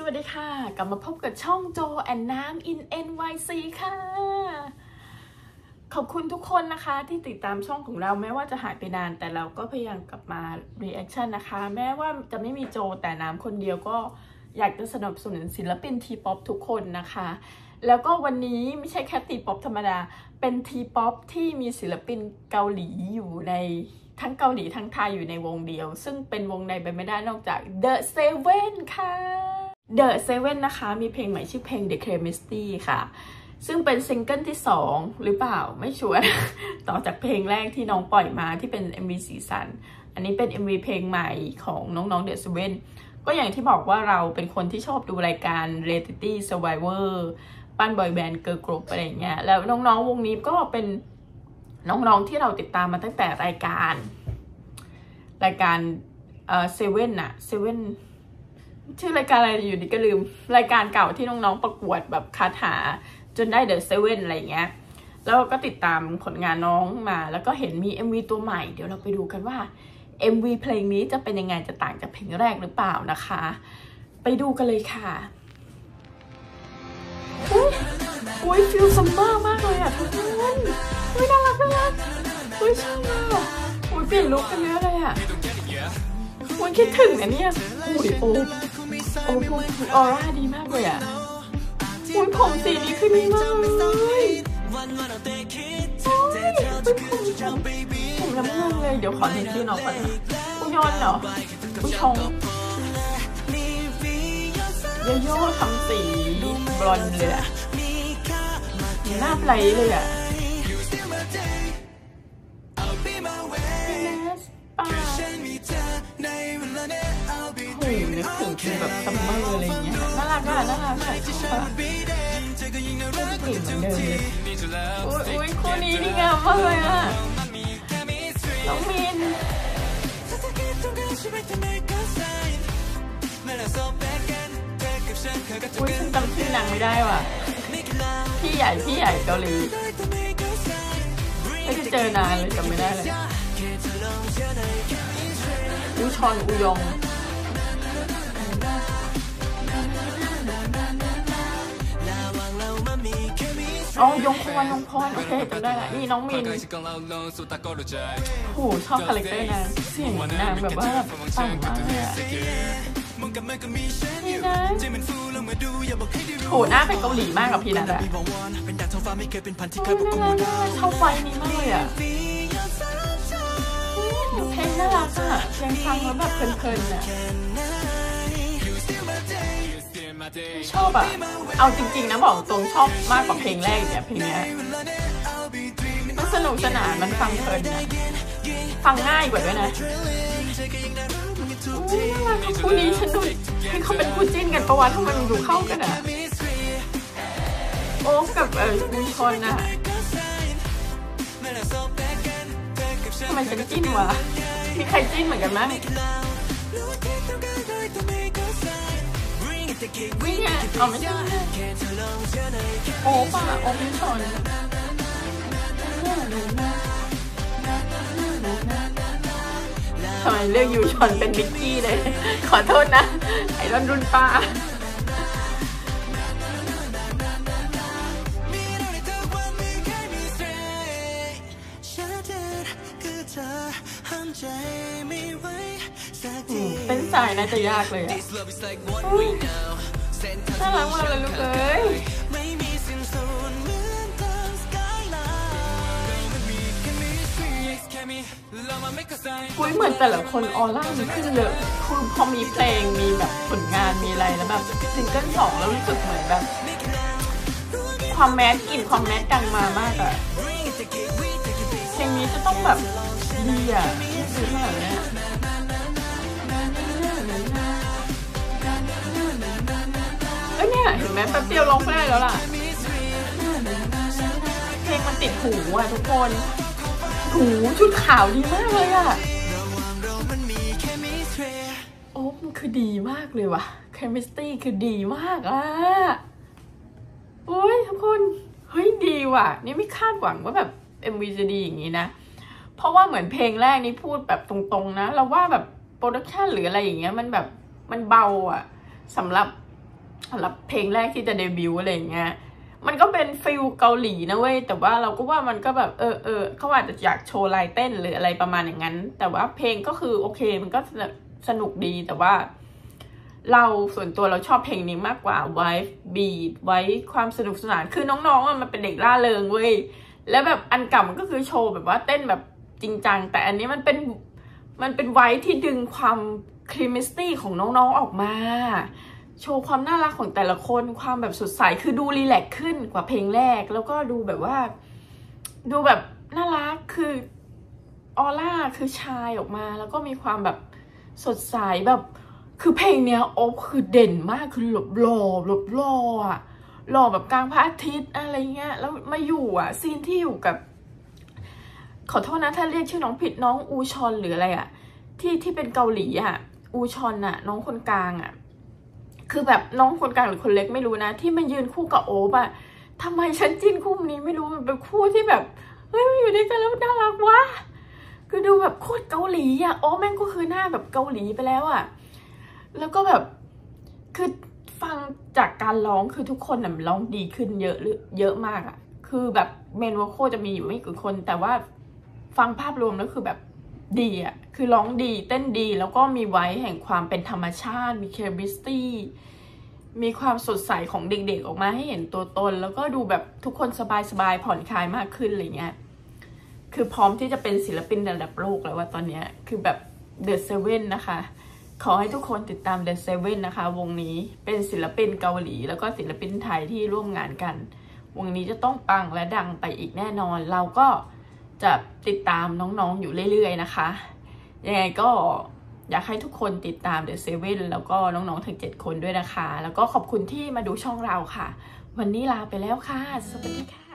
วัสดีค่ะกลับมาพบกับช่องโจแอนน้ำ in NYC ค่ะขอบคุณทุกคนนะคะที่ติดตามช่องของเราแม้ว่าจะหายไปนานแต่เราก็พยายามกลับมา reaction นะคะแม้ว่าจะไม่มีโจแต่น้ำคนเดียวก็อยากจะสนับสนุนศิลปินทีป๊อปทุกคนนะคะแล้วก็วันนี้ไม่ใช่แค่ทีป๊อปธรรมดาเป็นทีป๊อปที่มีศิลปินเกาหลีอยู่ในทั้งเกาหลีทั้งไทยอยู่ในวงเดียวซึ่งเป็นวงใดไปไม่ได้นอกจาก The Seven ค่ะ The Seven นะคะมีเพลงใหม่ชื่อเพลง The Chemistry ค่ะซึ่งเป็นซิงเกิลที่2หรือเปล่าไม่ชัวร์ต่อจากเพลงแรกที่น้องปล่อยมาที่เป็น MV สีสันอันนี้เป็น MV เพลงใหม่ของน้องๆ The Seven ก็อย่างที่บอกว่าเราเป็นคนที่ชอบดูรายการ Reality Survivor ปั้นบอยแบนด์เกิร์ลกรุ๊ปอะไรอย่างเงี้ยแล้วน้องๆวงนี้ก็เป็นน้องๆที่เราติดตามมาตั้งแต่รายการเซเว่นอะเซเว่นชื่อรายการอะไรอยู่ดีก็ลืมรายการเก่าที่น้องๆประกวดแบบคาถาจนได้เดอะเซเว่นอะไรเงี้ยแล้วก็ติดตามผลงานน้องมาแล้วก็เห็นมี MV ตัวใหม่เดี๋ยวเราไปดูกันว่า MV เพลงนี้จะเป็นยังไงจะต่างจากเพลงแรกหรือเปล่านะคะไปดูกันเลยค่ะอุ้ยฟิลซัมเมอร์มากเลยอะทุกคนอุ้ยน่ารักอุ้ยชอบมากอุ้ยเปลี่ยนลุคกันเยอะเลยอะอุ้ยคิดถึงนะเนี่ยอุ้ยโอ้ออร่าดีมากเลยอะอุ้ยผมสีนี้คือดีมากเลยผมน้ำเงินเลยเดี๋ยวขอเห็นชื่อน้องก่อนนะอุยอนเหรออุชงโยทำสีบลอนด์เลยอะหน้าไบรท์เลยอะโอ้ยนึกถึงคือแบบซัมเมอร์อะไรอย่างเงี้ยน่ารักอะน่ารักอะชอบอะเก่งเหมือนเดิมเลยอุ้ยคู่นี้ดีงามมากเลยอะน้องมินอุ้ยฉันจำชื่อนางไม่ได้ว่ะพี่ใหญ่เกาหลีไม่ได้เจอนานเลยจำไม่ได้เลยอูชอนอูยองอ๋อยงพรโอเคจำได้ละนี่น้องมินโหชอบคาแรคเตอร์นางเสียงนางแบบว่าปังมากเลยอะนี่นะโหหน้าเป็นเกาหลีมากกับพี่นัทอะชอบไฟนี้มากเลยอะเพลงน่ารักอะเพลงฟังแล้วแบบเพลินๆอะชอบอะเอาจริงๆนะบอกตรงชอบมากกว่าเพลงแรกเนี่ยเพลงเนี้ยมันสนุกสนานมันฟังเพลินนะฟังง่ายกว่าด้วยนะน่ารักคู่นี้ฉันดูที่เขาเป็นคู่จิ้นกันประวัติทำไมมันดูเข้ากันอะโอ๊คกับอูชอนอะทำไมฉันจิ้นวะมีใครจิ้นเหมือนกันไหมวิ่งอ่ะอ๋อไม่ใช่โอ๊ป่ะโอ๊อูชอนทำไมเลือกยูชอนเป็นมิกกี้เลยขอโทษนะไอรอนรุ่นป้าเป็นสายน่าจะยากเลยอะน่ารักมากเลยลูกเอ้ยคุยเหมือนแต่ละคนออร่ามันขึ้นเยอะคือพอมีเพลงมีแบบผลงานมีอะไรแล้วแบบซิงเกิล2แล้วรู้สึกเหมือนแบบความแมสกลิ่นความแมสดังมามากอะเพลงนี้จะต้องแบบดีอะซื้อมาเนี่ยเนี่ยเห็นไหมแป๊บเดียวร้องได้แล้วล่ะเพลงมันติดหูอ่ะทุกคนหูชุดขาวดีมากเลยอ่ะโอ้มันคือดีมากเลยว่ะ Chemistry คือดีมากอ่ะโอ้ยทุกคนเฮ้ยดีว่ะนี่ไม่คาดหวังว่าแบบ MV จะดีอย่างนี้นะเพราะว่าเหมือนเพลงแรกนี่พูดแบบตรงๆนะเราว่าแบบโปรดักชันหรืออะไรอย่างเงี้ยมันแบบมันเบาอ่ะสำหรับสำหรับเพลงแรกที่จะเดบิวต์อะไรอย่างเงี้ยมันก็เป็นฟิลเกาหลีนะเว้ยแต่ว่าเราก็ว่ามันก็แบบเขาอาจจะอยากโชว์ลายเต้นหรืออะไรประมาณอย่างนั้นแต่ว่าเพลงก็คือโอเคมันก็สนุกดีแต่ว่าเราส่วนตัวเราชอบเพลงนี้มากกว่าไว้บีทไว้ความสนุกสนานคือน้องๆมันเป็นเด็กร่าเริงเว้ยแล้วแบบอันเก่ามันก็คือโชว์แบบว่าเต้นแบบจริงจังแต่อันนี้มันเป็นไว้ที่ดึงความครีมิสตี้ของน้องๆออกมาโชว์ความน่ารักของแต่ละคนความแบบสดใสคือดูรีแลกซ์ขึ้นกว่าเพลงแรกแล้วก็ดูแบบว่าดูแบบน่ารักคือออร่าคือชายออกมาแล้วก็มีความแบบสดใสแบบคือเพลงเนี้ยโอ๊บคือเด่นมากคือหล่ออะหล่อแบบกลางพระอาทิตย์อะไรเงี้ยแล้วมาอยู่อะซีนที่อยู่กับขอโทษนะถ้าเรียกชื่อน้องผิดน้องอูชอนหรืออะไรอะที่เป็นเกาหลีอะอูชอนอะน้องคนกลางอะคือแบบน้องคนกลางหรือคนเล็กไม่รู้นะที่มันยืนคู่กับโอ๊บอะทำไมฉันจิ้นคู่นี้ไม่รู้มันเป็นคู่ที่แบบเฮ้ยมันอยู่ด้วยกันแล้วน่ารักวะคือดูแบบโคตรเกาหลีอะโอ๊บแม่งก็คือหน้าแบบเกาหลีไปแล้วอะแล้วก็แบบคือฟังจากการร้องคือทุกคนน่ะร้องดีขึ้นเยอะมากอะคือแบบเมนโวคอลจะมีอยู่ไม่กี่คนแต่ว่าฟังภาพรวมแล้วคือแบบดีอะคือร้องดีเต้นดีแล้วก็มีไว้แห่งความเป็นธรรมชาติมีเคมิสตี้มีความสดใสของเด็กๆออกมาให้เห็นตัวตนแล้วก็ดูแบบทุกคนสบายๆผ่อนคลายมากขึ้นอะไรเงี้ยคือพร้อมที่จะเป็นศิลปินระดับโลกแล้วว่าตอนนี้คือแบบ The Seven นะคะขอให้ทุกคนติดตาม The Seven นะคะวงนี้เป็นศิลปินเกาหลีแล้วก็ศิลปินไทยที่ร่วมงานกันวงนี้จะต้องปังและดังไปอีกแน่นอนเราก็จะติดตามน้องๆอยู่เรื่อยๆนะคะยังไงก็อยากให้ทุกคนติดตาม The Seven แล้วก็น้องๆทั้ง7 คนด้วยนะคะแล้วก็ขอบคุณที่มาดูช่องเราค่ะวันนี้ลาไปแล้วค่ะสวัสดีค่ะ